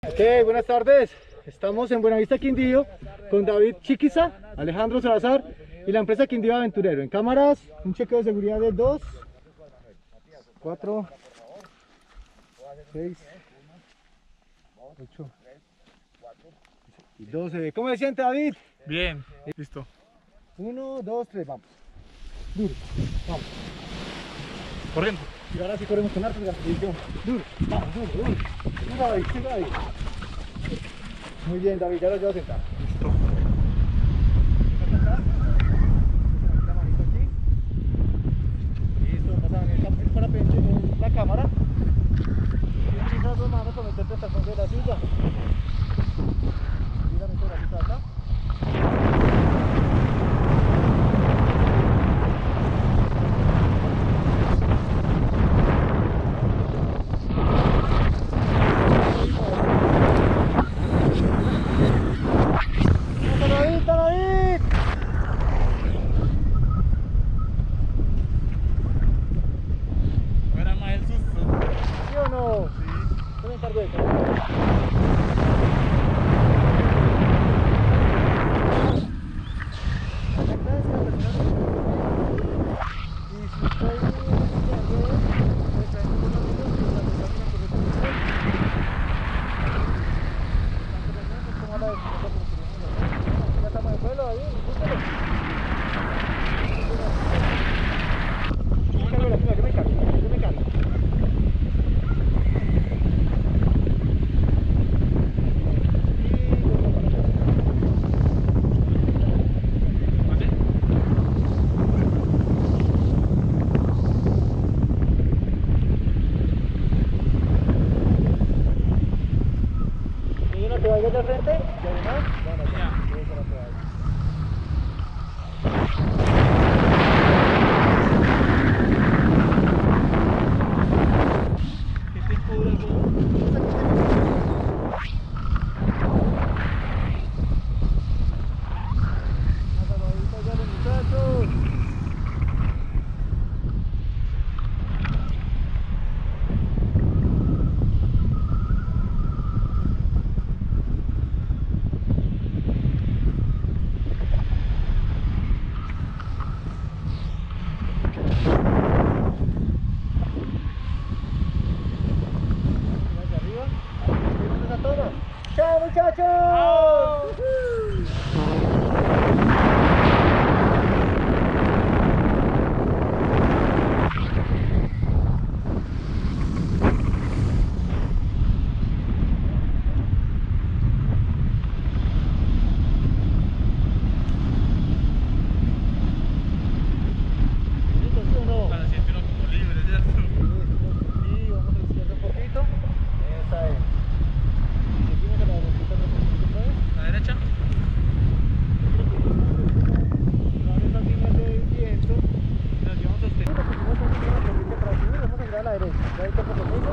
Ok, buenas tardes. Estamos en Buenavista, Quindío, con David Chiquiza, Alejandro Salazar y la empresa Quindío Aventurero. En cámaras, un chequeo de seguridad de 2, 4, 6, 8 y 12. ¿Cómo se siente, David? Bien, listo. 1, 2, 3, vamos. Duro, vamos. Corriendo. Y ahora sí corremos con harta repetición. Duro, vamos, duro, duro. Duro, David, siga, David. Muy bien, David, ya lo llevo a sentar. Listo. La manito aquí. Listo, pasan el parapente con la cámara. Y utilizas las dos manos para meterte hasta el fondo de la silla. Y la meto la silla acá. Era más el susto. ¿Sí o no? Sí. Yo me encargo de eso. Ya estamos en vuelo ahí, disfrútalo. Yo me encargo. ¿Y uno te va a ir de frente? ¿Y además? Bueno, ya. ¿Qué tiempo dura el vuelo? Saludaditos ya los muchachos. Hacia arriba. Seguimos a todos. ¡Chao, muchachos! ¿Listo, sí o no? Para siempre uno como libre, ¿cierto? Sí, vamos a la izquierda un poquito. Esa es. Seguimos a la derechita un poquito otra vez. ¿La derecha? Ahora esas líneas de viento. Nos llevamos sostenido. Vamos a girar a la derecha. ¿Ya ahí toca conmigo?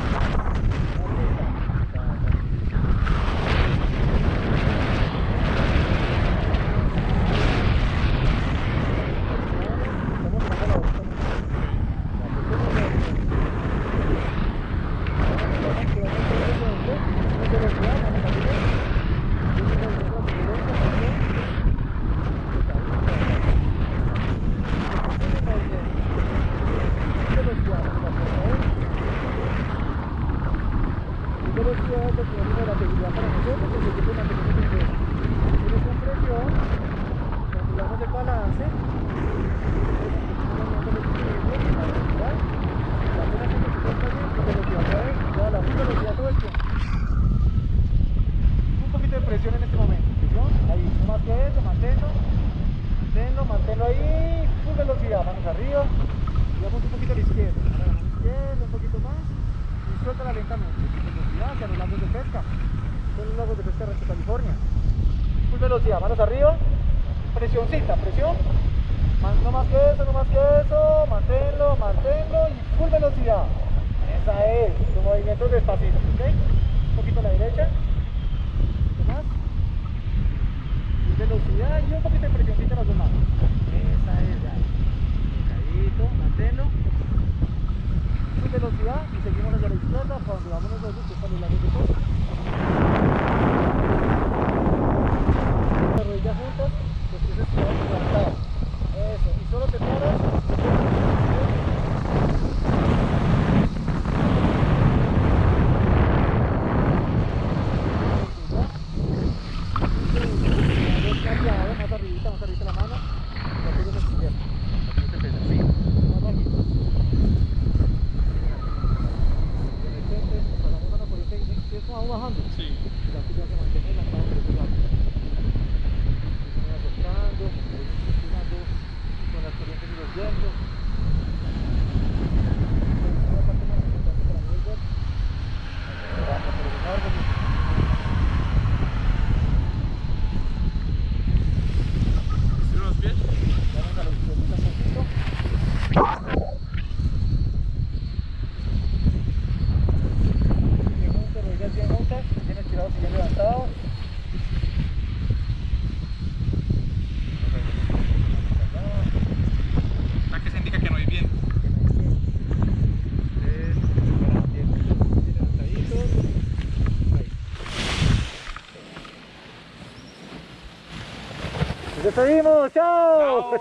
Un poquito de presión en este momento, presión, ahí, no más que eso, manténlo ahí, full velocidad, manos arriba, y vamos un poquito a la izquierda, ahora la mano izquierda, un poquito más, y suéltala lentamente, full velocidad hacia los lagos de pesca, son los lagos de pesca de Rancho California, full velocidad, manos arriba, presioncita, presión, no más que eso, manténlo, y full velocidad, esa es, los movimientos despacitos, ¿ok? Un poquito a la derecha, más y velocidad y un poquito de presioncita en las dos manos. Esa es ya. Pegadito, manténlo. Full velocidad y seguimos hacia la izquierda para donde vamos nosotros, que es para los lados de Costa. bajando. Sí. Y aquí ya se mantiene la cama por ese lado. Se va acercando, funcionando con las corrientes y los vientos. La parte más importante para mí es ver. Vamos por los árboles. ¿Estiro los pies? Vamos a los pies un poquito. Bien juntos, rodillas bien juntas, bien estirados y bien levantados. ¿A qué se indica que no hay bien? Nos despedimos, chao. Chao.